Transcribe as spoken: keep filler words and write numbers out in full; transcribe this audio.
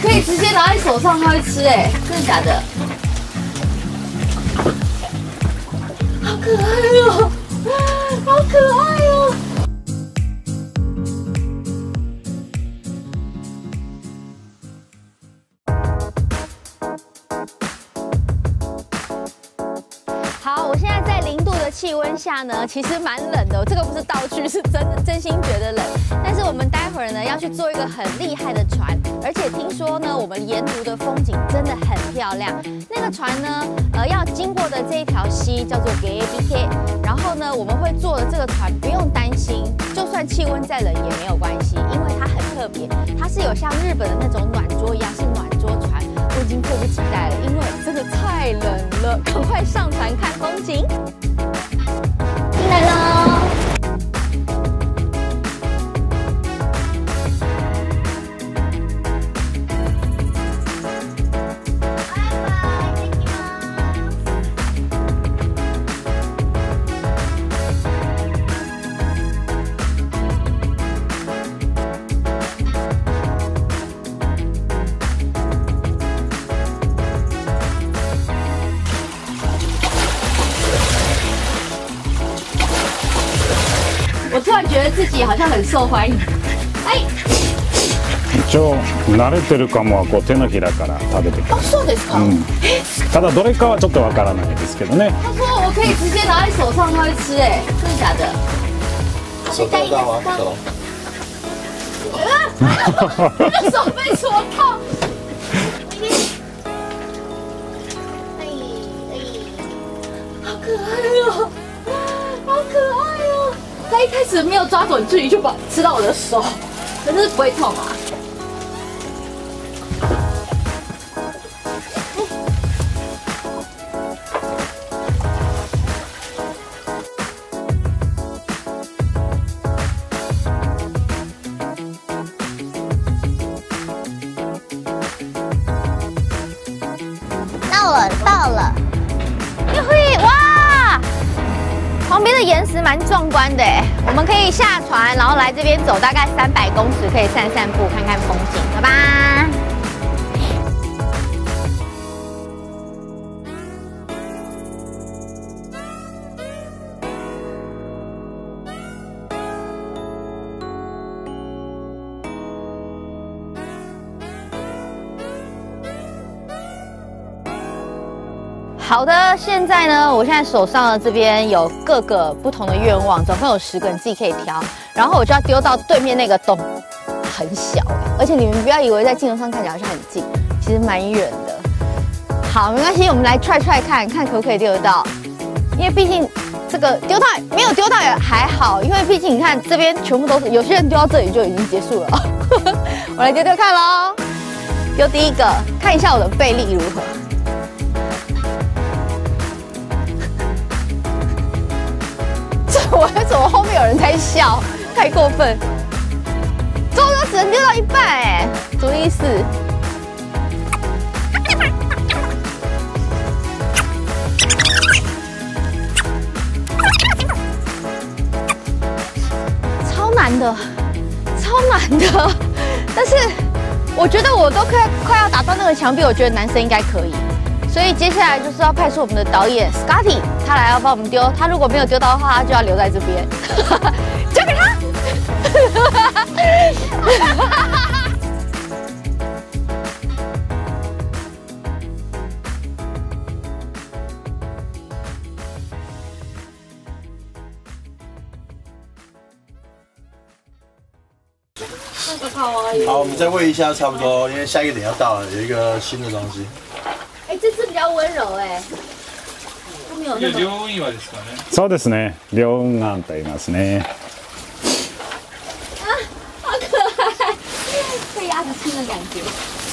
可以直接拿在手上，它会吃哎，真的假的？好可爱哦，好可爱哦！好，我现在在零度的气温下呢，其实蛮冷的。这个不是道具，是真的真心觉得冷。但是我们待会儿呢要去做一个很厉害的船，而且听说呢，我们沿途的风景真的很漂亮。那个船呢，呃，要经过的这一条溪叫做 G A B K， 然后呢，我们会坐的这个船不用担心，就算气温再冷也没有关系，因为它很特别，它是有像日本的那种暖桌一样，是暖桌船。我已经迫不及待了，因为真的太冷了，赶快上船看风景。进来喽！我突然觉得自己好像很受欢迎。哎， 一応慣れてるかもはこう手のひらから食べてくる。 あ、そうですか。 うん。ただどれかはちょっとわからないですけどね。 他说我可以直接拿在手上，他会吃哎，真的假的？ 手套到吗？手。 啊！我的手被戳到。哎哎，好可爱哦，好可爱哦！他一开始没有抓准距离就把吃到我的手，可是不会痛啊。那我到了，哟嘿，哇！旁边的岩石蛮壮观的哎，我们可以下船，然后来这边走大概三百公尺，可以散散步，看看风景，好吧？好的，现在呢，我现在手上的这边有各个不同的愿望，总共有十个，你自己可以挑。然后我就要丢到对面那个洞，很小，而且你们不要以为在镜头上看起来好像很近，其实蛮远的。好，没关系，我们来踹踹看看可不可以丢得到，因为毕竟这个丢到没有丢到也还好，因为毕竟你看这边全部都是，有些人丢到这里就已经结束了。我来丢丢看喽，丢第一个，看一下我的背力如何。我为什么后面有人在笑？太过分！最后只能丢到一半哎，什么意思？超难的，超难的！但是我觉得我都快快要打到那个墙壁，我觉得男生应该可以。所以接下来就是要派出我们的导演 Scotty， 他来要帮我们丢。他如果没有丢到的话，他就要留在这边，交给他。 好，我们再喂一下，差不多，因为下一个点要到了，有一个新的东西。 哎，这只比较温柔哎，它没有那种。両運岩ですかね。 そうですね。両運岩と言いますね。 啊，好可爱，被鸭子亲的感觉。